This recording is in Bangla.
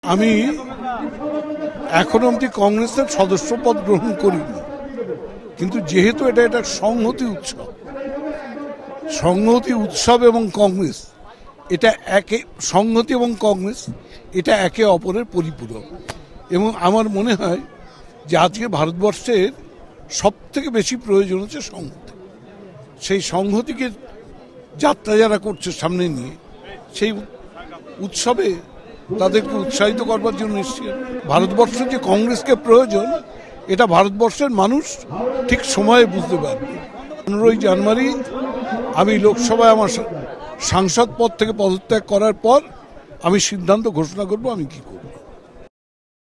আমি এখনো অবধি কংগ্রেসের সদস্য পদ গ্রহণ করিনি, কিন্তু যেহেতু এটা একটা সংহতি উৎসব এবং কংগ্রেস এটা সংহতি এবং কংগ্রেস এটা একে অপরের পরিপূরক। এবং আমার মনে হয় যে আজকে ভারতবর্ষের সব থেকে বেশি প্রয়োজন হচ্ছে সংহতি। সেই সংহতিকে যাত্রা যারা করছে সামনে নিয়ে, সেই উৎসবে তাদেরকে উৎসাহিত করবার জন্য এসছে। ভারতবর্ষের যে কংগ্রেসকে প্রয়োজন এটা ভারতবর্ষের মানুষ ঠিক সময়ে বুঝতে পারবে। 15ই জানুয়ারি আমি লোকসভায় আমার সাংসদ পদ থেকে পদত্যাগ করার পর আমি সিদ্ধান্ত ঘোষণা করব আমি কি করব।